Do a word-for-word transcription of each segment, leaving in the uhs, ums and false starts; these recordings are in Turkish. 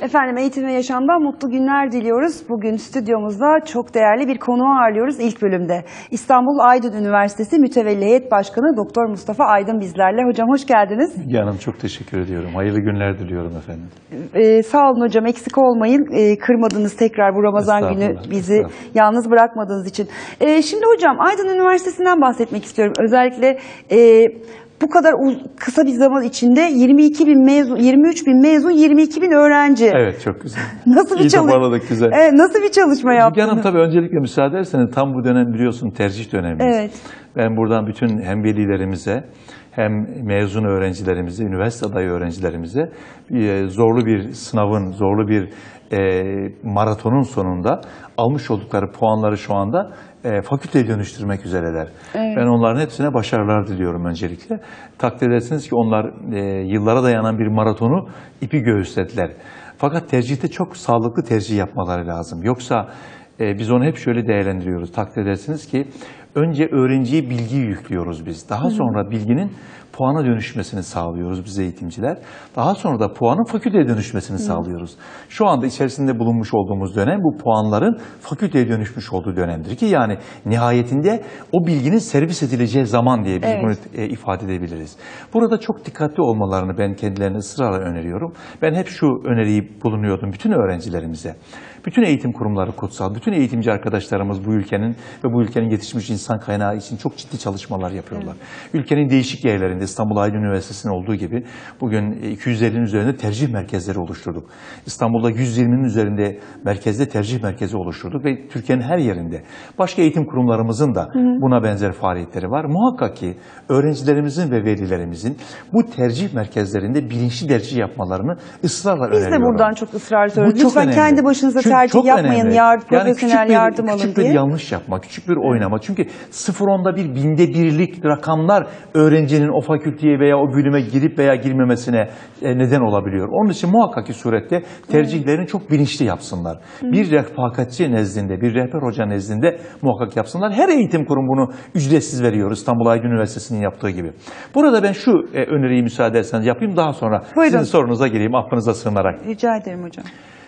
Efendim eğitim ve yaşamdan mutlu günler diliyoruz. Bugün stüdyomuzda çok değerli bir konuğu ağırlıyoruz ilk bölümde. İstanbul Aydın Üniversitesi Mütevelli Heyet Başkanı Doktor Mustafa Aydın bizlerle. Hocam hoş geldiniz. Müge Hanım çok teşekkür ediyorum. Hayırlı günler diliyorum efendim. Ee, sağ olun hocam, eksik olmayın. Ee, kırmadınız tekrar bu Ramazan günü bizi yalnız bırakmadığınız için. Ee, şimdi hocam Aydın Üniversitesi'nden bahsetmek istiyorum. Özellikle e, bu kadar kısa bir zaman içinde yirmi iki bin mezun, yirmi üç bin mezun, yirmi iki bin öğrenci. Evet, çok güzel. Nasıl bir çalışma? güzel. Evet, nasıl bir çalışma yaptınız? Müge Hanım, tabii öncelikle müsaade ederseniz tam bu dönem biliyorsun tercih dönemimiz. Evet. Ben buradan bütün hem velilerimize hem mezun öğrencilerimize, üniversite adayı öğrencilerimize zorlu bir sınavın, zorlu bir e, maratonun sonunda almış oldukları puanları şu anda e, fakülteye dönüştürmek üzereler. Evet. Ben onların hepsine başarılar diliyorum öncelikle. Takdir edersiniz ki onlar e, yıllara dayanan bir maratonu ipi göğüslediler. Fakat tercihte çok sağlıklı tercih yapmaları lazım. Yoksa e, biz onu hep şöyle değerlendiriyoruz. Takdir edersiniz ki önce öğrenciye bilgiyi yüklüyoruz biz. Daha sonra bilginin puana dönüşmesini sağlıyoruz biz eğitimciler. Daha sonra da puanın fakülteye dönüşmesini Hı. sağlıyoruz. Şu anda içerisinde bulunmuş olduğumuz dönem bu puanların fakülteye dönüşmüş olduğu dönemdir ki yani nihayetinde o bilginin servis edileceği zaman diye biz evet. bunu e, ifade edebiliriz. Burada çok dikkatli olmalarını ben kendilerine ısrarla öneriyorum. Ben hep şu öneriyi bulunuyordum bütün öğrencilerimize. Bütün eğitim kurumları kutsal, bütün eğitimci arkadaşlarımız bu ülkenin ve bu ülkenin yetişmiş insan kaynağı için çok ciddi çalışmalar yapıyorlar. Evet. Ülkenin değişik yerlerinde, İstanbul Aydın Üniversitesi'nin olduğu gibi bugün iki yüz ellinin üzerinde tercih merkezleri oluşturduk. İstanbul'da yüz yirminin üzerinde merkezde tercih merkezi oluşturduk ve Türkiye'nin her yerinde. Başka eğitim kurumlarımızın da Hı. buna benzer faaliyetleri var. Muhakkak ki öğrencilerimizin ve velilerimizin bu tercih merkezlerinde bilinçli tercih yapmalarını ısrarla Biz öneriyorum. Biz de buradan çok ısrar ediyoruz. Lütfen kendi başınıza Çünkü tercih yapmayın, yard, profesyonel yani yardım bir, alın küçük diye. Küçük bir yanlış yapma, küçük bir oynama. Çünkü sıfır onda bir, binde birlik rakamlar öğrencinin o fakülteye veya o bölüme girip veya girmemesine neden olabiliyor. Onun için muhakkak ki surette tercihlerini evet. çok bilinçli yapsınlar. Hı. Bir refakatçi nezdinde, bir rehber hoca nezdinde muhakkak yapsınlar. Her eğitim kurumu bunu ücretsiz veriyor, İstanbul Aydın Üniversitesi'nin yaptığı gibi. Burada ben şu e, öneriyi müsaade ederseniz yapayım, daha sonra Buyurun. sizin sorunuza gireyim, affınıza sığınarak. Rica ederim hocam.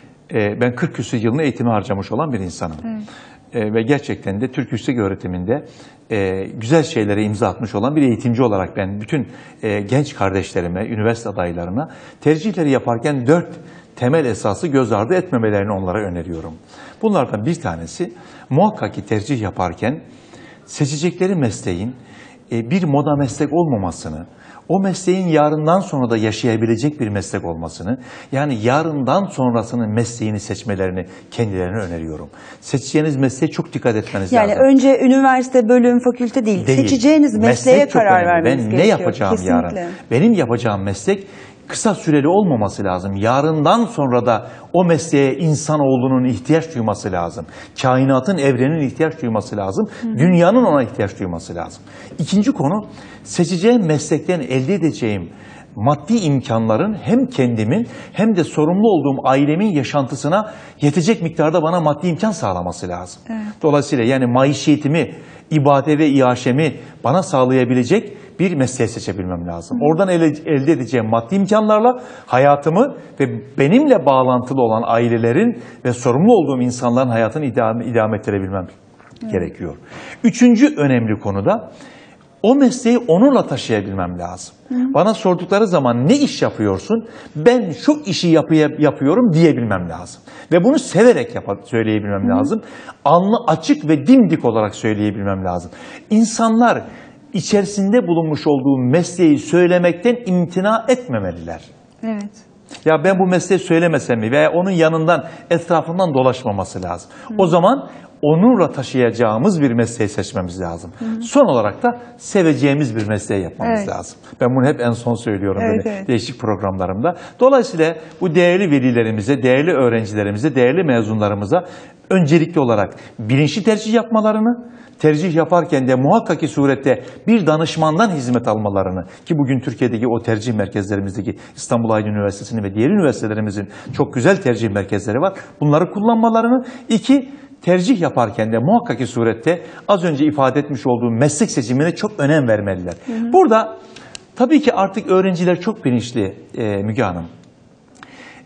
Ben kırk küsur yılını eğitime harcamış olan bir insanım. Evet. Ve gerçekten de Türk Yüksek Öğretiminde güzel şeylere imza atmış olan bir eğitimci olarak ben bütün genç kardeşlerime, üniversite adaylarına tercihleri yaparken dört temel esası göz ardı etmemelerini onlara öneriyorum. Bunlardan bir tanesi muhakkak ki tercih yaparken seçecekleri mesleğin bir moda meslek olmamasını, o mesleğin yarından sonra da yaşayabilecek bir meslek olmasını, yani yarından sonrasının mesleğini seçmelerini kendilerine öneriyorum. Seçeceğiniz mesleğe çok dikkat etmeniz yani lazım. Yani önce üniversite, bölüm, fakülte değil, değil. seçeceğiniz mesleğe meslek karar vermeniz gerekiyor. Ben ne yapacağım Kesinlikle. yarın? Benim yapacağım meslek kısa süreli olmaması lazım. Yarından sonra da o mesleğe insanoğlunun ihtiyaç duyması lazım. Kainatın, evrenin ihtiyaç duyması lazım. Hı. Dünyanın ona ihtiyaç duyması lazım. İkinci konu, seçeceğim meslekten elde edeceğim maddi imkanların hem kendimin hem de sorumlu olduğum ailemin yaşantısına yetecek miktarda bana maddi imkan sağlaması lazım. Evet. Dolayısıyla yani maişiyetimi, ibade ve iaşemi bana sağlayabilecek bir mesleği seçebilmem lazım. Hı. Oradan ele, elde edeceğim maddi imkanlarla hayatımı ve benimle bağlantılı olan ailelerin ve sorumlu olduğum insanların hayatını idame, idame ettirebilmem Hı. gerekiyor. Üçüncü önemli konuda o mesleği onurla taşıyabilmem lazım. Hı. Bana sordukları zaman ne iş yapıyorsun? Ben şu işi yapıya, yapıyorum diyebilmem lazım. Ve bunu severek yap söyleyebilmem Hı. lazım. Alnı açık ve dimdik olarak söyleyebilmem lazım. İnsanlar içerisinde bulunmuş olduğu mesleği söylemekten imtina etmemeliler. Evet. Ya ben bu mesleği söylemesem mi veya onun yanından, etrafından dolaşmaması lazım. Hı. O zaman onurla taşıyacağımız bir mesleği seçmemiz lazım. Hı. Son olarak da seveceğimiz bir mesleği yapmamız evet. lazım. Ben bunu hep en son söylüyorum evet, böyle evet. değişik programlarımda. Dolayısıyla bu değerli velilerimize, değerli öğrencilerimize, değerli mezunlarımıza öncelikli olarak bilinçli tercih yapmalarını, tercih yaparken de muhakkak ki surette bir danışmandan hizmet almalarını, ki bugün Türkiye'deki o tercih merkezlerimizdeki İstanbul Aydın Üniversitesi'nin ve diğer üniversitelerimizin çok güzel tercih merkezleri var. Bunları kullanmalarını, iki, tercih yaparken de muhakkak ki surette az önce ifade etmiş olduğum meslek seçimine çok önem vermeliler. Hı hı. Burada tabii ki artık öğrenciler çok bilinçli e, Müge Hanım.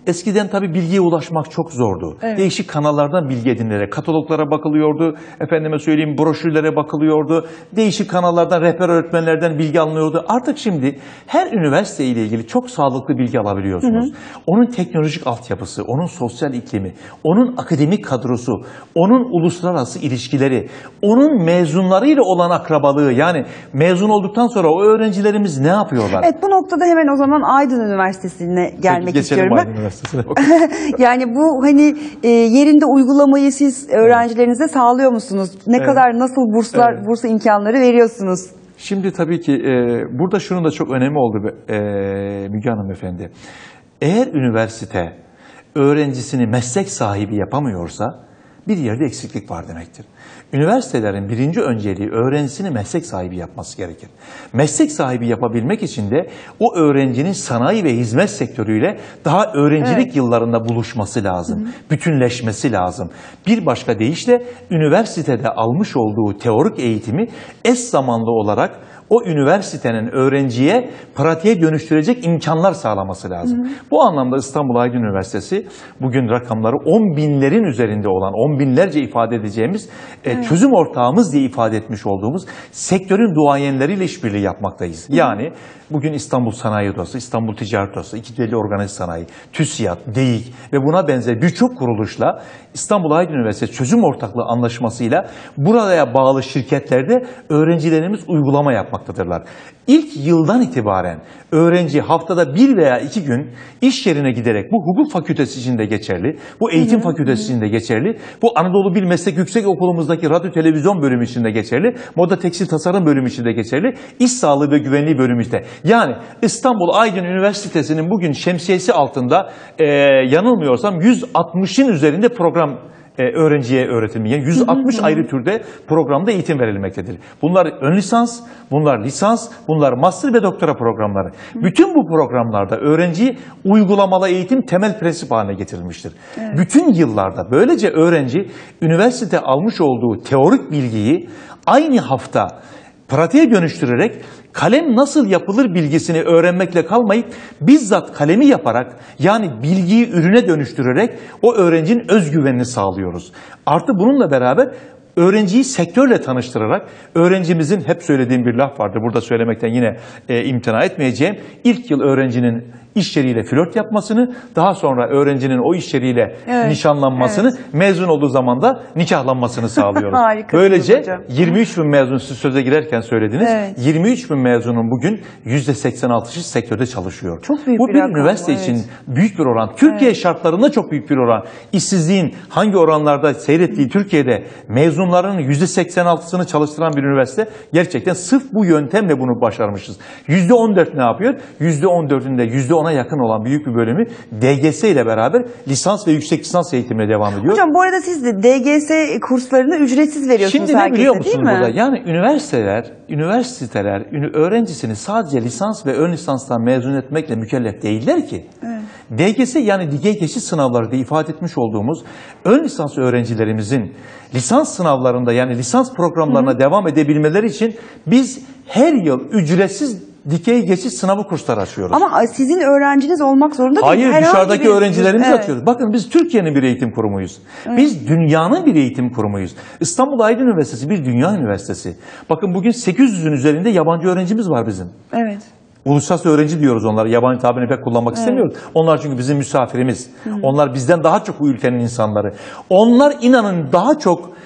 Eskiden tabii bilgiye ulaşmak çok zordu. Evet. Değişik kanallardan bilgi edinilerek kataloglara bakılıyordu, efendime söyleyeyim broşürlere bakılıyordu, değişik kanallardan, rehber öğretmenlerden bilgi alınıyordu. Artık şimdi her üniversite ile ilgili çok sağlıklı bilgi alabiliyorsunuz. Hı hı. Onun teknolojik altyapısı, onun sosyal iklimi, onun akademik kadrosu, onun uluslararası ilişkileri, onun mezunlarıyla olan akrabalığı, yani mezun olduktan sonra o öğrencilerimiz ne yapıyorlar? Evet, bu noktada hemen o zaman Aydın Üniversitesi'ne gelmek Geçelim istiyorum. Aydın Üniversitesi'ne. Yani bu hani e, yerinde uygulamayı siz öğrencilerinize sağlıyor musunuz? Ne Evet. kadar, nasıl burslar, Evet. burs imkanları veriyorsunuz? Şimdi tabii ki e, burada şunun da çok önemi oldu e, Müge Hanım Efendi. Eğer üniversite öğrencisini meslek sahibi yapamıyorsa bir yerde eksiklik var demektir. Üniversitelerin birinci önceliği öğrencisini meslek sahibi yapması gerekir. Meslek sahibi yapabilmek için de o öğrencinin sanayi ve hizmet sektörüyle daha öğrencilik evet. yıllarında buluşması lazım. Hı hı. Bütünleşmesi lazım. Bir başka deyişle üniversitede almış olduğu teorik eğitimi eş zamanlı olarak o üniversitenin öğrenciye pratiğe dönüştürecek imkanlar sağlaması lazım. Hı hı. Bu anlamda İstanbul Aydın Üniversitesi bugün rakamları on binlerin üzerinde olan, on binlerce ifade edeceğimiz evet. çözüm ortağımız diye ifade etmiş olduğumuz sektörün duayenleriyle işbirliği yapmaktayız. Hı hı. Yani bugün İstanbul Sanayi Odası, İstanbul Ticaret Odası, İkizbeli Organize Sanayi, TÜSİAD, DEİK ve buna benzer birçok kuruluşla İstanbul Aydın Üniversitesi çözüm ortaklığı anlaşmasıyla buraya bağlı şirketlerde öğrencilerimiz uygulama yapmaktadırlar. İlk yıldan itibaren öğrenci haftada bir veya iki gün iş yerine giderek, bu hukuk fakültesi için de geçerli, bu eğitim hı hı. fakültesi için de geçerli, bu Anadolu Bil Meslek Yüksek Okulumuz radyo televizyon bölümü için de geçerli, moda tekstil tasarım bölümü için de geçerli, iş sağlığı ve güvenliği bölümü için de. Yani İstanbul Aydın Üniversitesi'nin bugün şemsiyesi altında e, yanılmıyorsam yüz altmışın üzerinde program e, öğrenciye öğretilmiyor. Yani yüz altmış ayrı türde programda eğitim verilmektedir. Bunlar ön lisans, bunlar lisans, bunlar master ve doktora programları. Bütün bu programlarda öğrenci uygulamalı eğitim temel prensip haline getirilmiştir. Evet. Bütün yıllarda böylece öğrenci üniversite almış olduğu teorik bilgiyi aynı hafta pratiğe dönüştürerek kalem nasıl yapılır bilgisini öğrenmekle kalmayıp bizzat kalemi yaparak, yani bilgiyi ürüne dönüştürerek o öğrencinin özgüvenini sağlıyoruz. Artı bununla beraber öğrenciyi sektörle tanıştırarak, öğrencimizin hep söylediğim bir laf vardı, burada söylemekten yine e, imtina etmeyeceğim. İlk yıl öğrencinin iş yeriyle flört yapmasını, daha sonra öğrencinin o iş yeriyle evet, nişanlanmasını, evet. mezun olduğu zaman da nikahlanmasını sağlıyoruz. Böylece yirmi üç bin mezun, siz söze girerken söylediniz, evet. yirmi üç bin mezunun bugün yüzde seksen altısı sektörde çalışıyor. Çok büyük Bu bir, bir üniversite evet. için büyük bir oran. Türkiye evet. şartlarında çok büyük bir oran. İşsizliğin hangi oranlarda seyrettiği Türkiye'de mezunların yüzde seksen altısını çalıştıran bir üniversite, gerçekten sırf bu yöntemle bunu başarmışız. yüzde on dört ne yapıyor? yüzde on dördünde yüzde ona yakın olan büyük bir bölümü D G S ile beraber lisans ve yüksek lisans eğitimine devam ediyor. Hocam bu arada siz de D G S kurslarını ücretsiz veriyorsunuz. Şimdi ne biliyor musunuz burada? Yani üniversiteler, üniversiteler öğrencisini sadece lisans ve ön lisanstan mezun etmekle mükellef değiller ki. Evet. D G S, yani dikey geçiş sınavları diye ifade etmiş olduğumuz ön lisans öğrencilerimizin lisans sınavlarında, yani lisans programlarına Hı-hı. devam edebilmeleri için biz her yıl ücretsiz dikey geçiş sınavı kursları açıyoruz. Ama sizin öğrenciniz olmak zorunda değil. Hayır, Herhangi dışarıdaki bir... öğrencilerimizi evet. atıyoruz. Bakın biz Türkiye'nin bir eğitim kurumuyuz. Evet. Biz dünyanın bir eğitim kurumuyuz. İstanbul Aydın Üniversitesi bir dünya üniversitesi. Bakın bugün sekiz yüzün üzerinde yabancı öğrencimiz var bizim. Evet. Uluslararası öğrenci diyoruz onlara. Yabancı tabirini pek kullanmak evet. istemiyoruz. Onlar çünkü bizim misafirimiz. Hı. Onlar bizden daha çok bu ülkenin insanları. Onlar inanın daha çok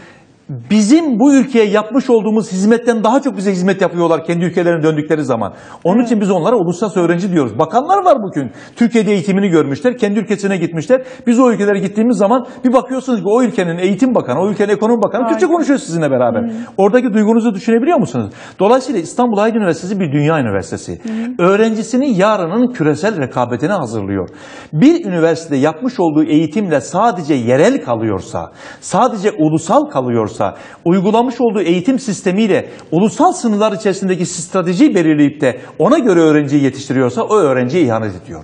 bizim bu ülkeye yapmış olduğumuz hizmetten daha çok bize hizmet yapıyorlar kendi ülkelerine döndükleri zaman. Onun evet. için biz onlara uluslararası öğrenci diyoruz. Bakanlar var bugün. Türkiye'de eğitimini görmüşler, kendi ülkesine gitmişler. Biz o ülkelere gittiğimiz zaman bir bakıyorsunuz ki o ülkenin eğitim bakanı, o ülkenin ekonomi bakanı Harika. Türkçe konuşuyor sizinle beraber. Hı. Oradaki duygunuzu düşünebiliyor musunuz? Dolayısıyla İstanbul Aydın Üniversitesi bir dünya üniversitesi. Hı. Öğrencisini yarının küresel rekabetine hazırlıyor. Bir üniversitede yapmış olduğu eğitimle sadece yerel kalıyorsa, sadece ulusal kalıyorsa, uygulamış olduğu eğitim sistemiyle ulusal sınırlar içerisindeki stratejiyi belirleyip de ona göre öğrenciyi yetiştiriyorsa o öğrenciye ihanet ediyor.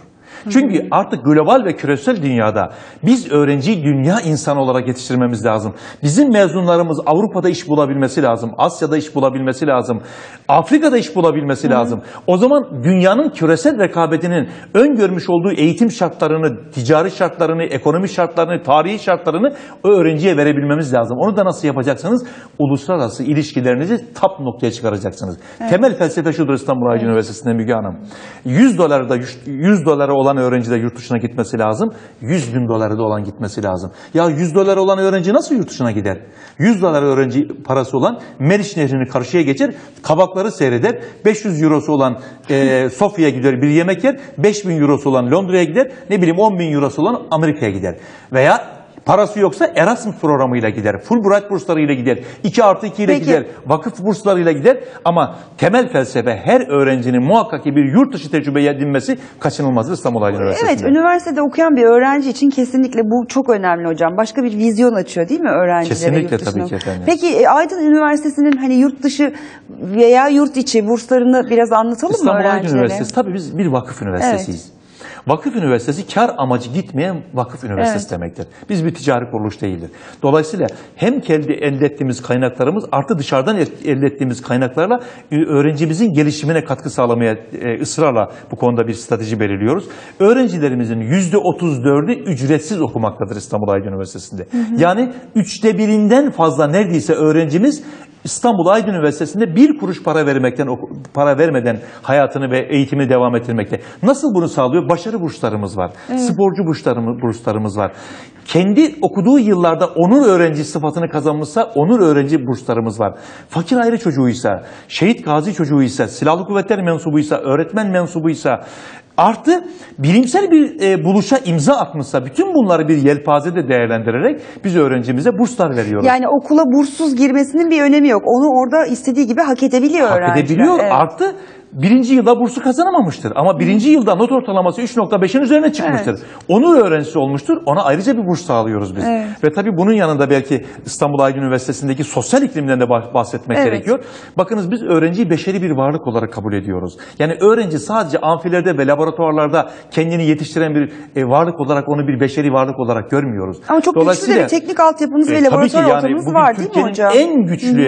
Çünkü artık global ve küresel dünyada biz öğrenciyi dünya insanı olarak yetiştirmemiz lazım. Bizim mezunlarımız Avrupa'da iş bulabilmesi lazım, Asya'da iş bulabilmesi lazım, Afrika'da iş bulabilmesi lazım. O zaman dünyanın küresel rekabetinin öngörmüş olduğu eğitim şartlarını, ticari şartlarını, ekonomi şartlarını, tarihi şartlarını o öğrenciye verebilmemiz lazım. Onu da nasıl yapacaksınız? Uluslararası ilişkilerinizi tap noktaya çıkaracaksınız. Evet. Temel felsefe şudur İstanbul Aydın evet. Üniversitesi'nde Müge Hanım. yüz dolarda yüz doları olan öğrenci de yurt dışına gitmesi lazım. yüz bin doları da olan gitmesi lazım. Ya yüz doları olan öğrenci nasıl yurt dışına gider? yüz dolar öğrenci parası olan Meriç Nehri'ni karşıya geçer, kabakları seyreder. beş yüz eurosu olan e, Sofya'ya gider bir yemek yer. beş bin eurosu olan Londra'ya gider. Ne bileyim on bin eurosu olan Amerika'ya gider. Veya parası yoksa Erasmus programıyla gider. Fulbright burslarıyla gider. iki artı iki ile Peki. gider. Vakıf burslarıyla gider. Ama temel felsefe her öğrencinin muhakkak ki bir yurt dışı tecrübe edinmesi kaçınılmazdır İstanbul Aydın Üniversitesi'nde. Evet, üniversitede okuyan bir öğrenci için kesinlikle bu çok önemli hocam. Başka bir vizyon açıyor değil mi öğrencilere? Kesinlikle yurt tabii ki efendim. Peki Aydın Üniversitesi'nin hani yurt dışı veya yurt içi burslarını biraz anlatalım İstanbul mı öğrencilere? Aydın Üniversitesi tabii biz bir vakıf üniversitesiyiz. Evet. Vakıf üniversitesi kar amacı gitmeyen vakıf üniversitesi evet. demektir. Biz bir ticari kuruluş değildir. Dolayısıyla hem kendi elde ettiğimiz kaynaklarımız artı dışarıdan elde ettiğimiz kaynaklarla öğrencimizin gelişimine katkı sağlamaya e, ısrarla bu konuda bir strateji belirliyoruz. Öğrencilerimizin yüzde otuz dördü ücretsiz okumaktadır İstanbul Aydın Üniversitesi'nde. Hı hı. Yani üçte birinden fazla neredeyse öğrencimiz İstanbul Aydın Üniversitesi'nde bir kuruş para vermekten para vermeden hayatını ve eğitimini devam ettirmekte. Nasıl bunu sağlıyor? Başarı burslarımız var. Evet. Sporcu burslarımız, burslarımız var. Kendi okuduğu yıllarda onur öğrenci sıfatını kazanmışsa onur öğrenci burslarımız var. Fakir aile çocuğuysa, şehit gazi çocuğuysa, silahlı kuvvetler mensubuysa, öğretmen mensubuysa, artı bilimsel bir e, buluşa imza atmışsa bütün bunları bir yelpazede değerlendirerek biz öğrencimize burslar veriyoruz. Yani okula burssuz girmesinin bir önemi yok. Onu orada istediği gibi hak edebiliyor hak öğrenciler. Hak edebiliyor. Evet. Artı birinci yılda bursu kazanamamıştır. Ama birinci yılda not ortalaması üç nokta beşin üzerine çıkmıştır. Evet. Onur öğrencisi olmuştur. Ona ayrıca bir burs sağlıyoruz biz. Evet. Ve tabii bunun yanında belki İstanbul Aydın Üniversitesi'ndeki sosyal iklimden de bahsetmek evet. gerekiyor. Bakınız biz öğrenciyi beşeri bir varlık olarak kabul ediyoruz. Yani öğrenci sadece amfilerde ve laboratuvarlarda kendini yetiştiren bir e, varlık olarak onu bir beşeri varlık olarak görmüyoruz. Ama çok güçlü de bir teknik altyapınız e, ve laboratuvar yani ortamınız var değil mi hocam? En güçlü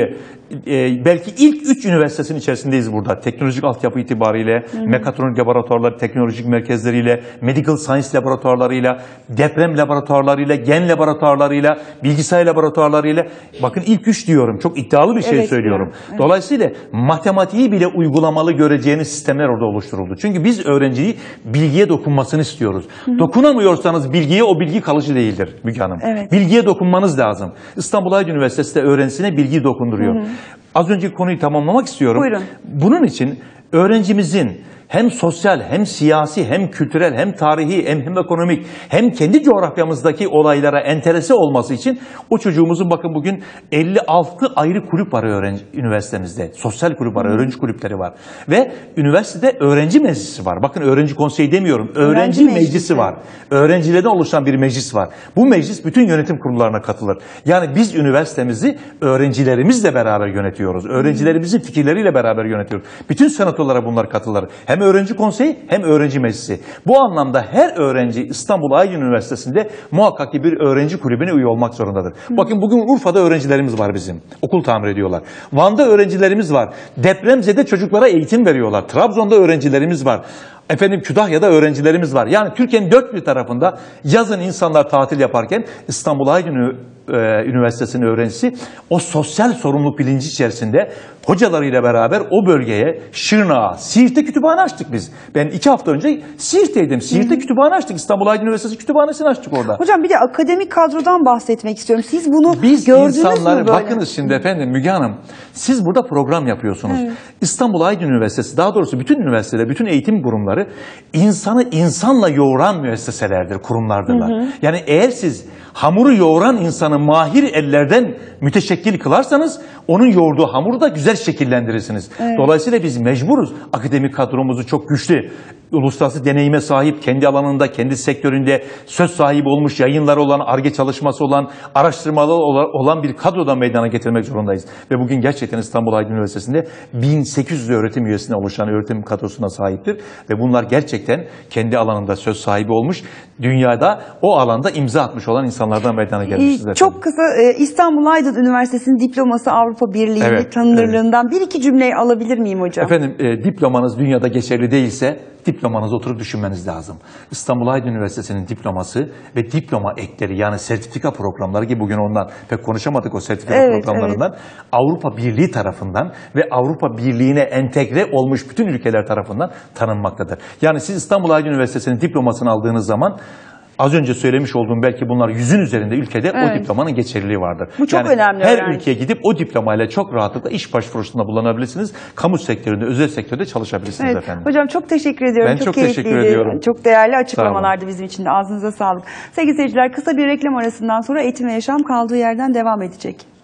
e, belki ilk üç üniversitesinin içerisindeyiz burada. Teknolojik altyapı itibariyle, hı hı. mekatronik laboratuvarları, teknolojik merkezleriyle, medical science laboratuvarlarıyla, deprem laboratuvarlarıyla, gen laboratuvarlarıyla, bilgisayar laboratuvarlarıyla. Bakın ilk üç diyorum. Çok iddialı bir şey evet, söylüyorum. Evet. Dolayısıyla matematiği bile uygulamalı göreceğiniz sistemler orada oluşturuldu. Çünkü biz öğrenciyi bilgiye dokunmasını istiyoruz. Hı hı. Dokunamıyorsanız bilgiye o bilgi kalıcı değildir Müge Hanım. Evet. Bilgiye dokunmanız lazım. İstanbul Aydın Üniversitesi de öğrencisine bilgiyi dokunduruyor. Hı hı. Az önceki konuyu tamamlamak istiyorum. Buyurun. Bunun için öğrencimizin hem sosyal, hem siyasi, hem kültürel, hem tarihi, hem, hem ekonomik, hem kendi coğrafyamızdaki olaylara enterese olması için o çocuğumuzun bakın bugün elli altı ayrı kulüp var öğrenci üniversitemizde. Sosyal kulüp var, öğrenci kulüpleri var. Ve üniversitede öğrenci meclisi var. Bakın öğrenci konseyi demiyorum, öğrenci, öğrenci meclisi. meclisi var. Öğrencilerden oluşan bir meclis var. Bu meclis bütün yönetim kurullarına katılır. Yani biz üniversitemizi öğrencilerimizle beraber yönetiyoruz. Öğrencilerimizin fikirleriyle beraber yönetiyoruz. Bütün senatolara bunlar katılır. Hem öğrenci konseyi hem öğrenci meclisi. Bu anlamda her öğrenci İstanbul Aydın Üniversitesi'nde muhakkak ki bir öğrenci kulübüne üye olmak zorundadır. Hı. Bakın bugün Urfa'da öğrencilerimiz var bizim. Okul tamir ediyorlar. Van'da öğrencilerimiz var. Depremzede çocuklara eğitim veriyorlar. Trabzon'da öğrencilerimiz var. Efendim Kütahya'da öğrencilerimiz var. Yani Türkiye'nin dört bir tarafında yazın insanlar tatil yaparken İstanbul Aydın Üniversitesi'nin öğrencisi o sosyal sorumluluk bilinci içerisinde hocalarıyla beraber o bölgeye, Şırnak'a, Siirt'te kütüphane açtık biz. Ben iki hafta önce Siirt'teydim. Siirt'te Hı-hı. kütüphane açtık. İstanbul Aydın Üniversitesi kütüphanesini açtık orada. Hocam bir de akademik kadrodan bahsetmek istiyorum. Siz bunu biz gördünüz insanlar, mü böyle? Bakınız şimdi efendim Müge Hanım, siz burada program yapıyorsunuz. Evet. İstanbul Aydın Üniversitesi, daha doğrusu bütün üniversiteler, bütün eğitim kurumları insanı insanla yoğuran müesseselerdir, kurumlardırlar. Hı hı. Yani eğer siz hamuru yoğuran insanın insanı mahir ellerden müteşekkil kılarsanız onun yoğurduğu hamuru da güzel şekillendirirsiniz. Evet. Dolayısıyla biz mecburuz akademik kadromuzu çok güçlü, uluslararası deneyime sahip, kendi alanında, kendi sektöründe söz sahibi olmuş, yayınları olan, Ar-Ge çalışması olan, araştırmaları olan bir kadrodan meydana getirmek zorundayız. Ve bugün gerçekten İstanbul Aydın Üniversitesi'nde bin sekiz yüz öğretim üyesine oluşan öğretim kadrosuna sahiptir. Ve bunlar gerçekten kendi alanında söz sahibi olmuş, dünyada o alanda imza atmış olan insanlardan meydana gelmiştir. Ee, Çok kısa e, İstanbul Aydın Üniversitesi'nin diploması Avrupa Birliği Evet, tanınırlığından bir iki cümleyi alabilir miyim hocam? Efendim e, diplomanız dünyada geçerli değilse diplomanızı oturup düşünmeniz lazım. İstanbul Aydın Üniversitesi'nin diploması ve diploma ekleri yani sertifika programları ki bugün ondan pek konuşamadık o sertifika Evet, programlarından Avrupa Birliği tarafından ve Avrupa Birliği'ne entegre olmuş bütün ülkeler tarafından tanınmaktadır. Yani siz İstanbul Aydın Üniversitesi'nin diplomasını aldığınız zaman az önce söylemiş olduğum belki bunlar yüzün üzerinde ülkede Evet. o diplomanın geçerliliği vardır. Bu çok yani önemli her öğrenci. ülkeye gidip o diplomayla çok rahatlıkla iş başvurusunda bulunabilirsiniz. Kamu sektöründe, özel sektörde çalışabilirsiniz Evet. efendim. Hocam çok teşekkür ediyorum. Ben çok keyifliydi. teşekkür ediyorum. Çok değerli Sağ açıklamalardı bizim için de. Ağzınıza sağlık. Sevgili seyirciler, kısa bir reklam arasından sonra Eğitim ve Yaşam kaldığı yerden devam edecek.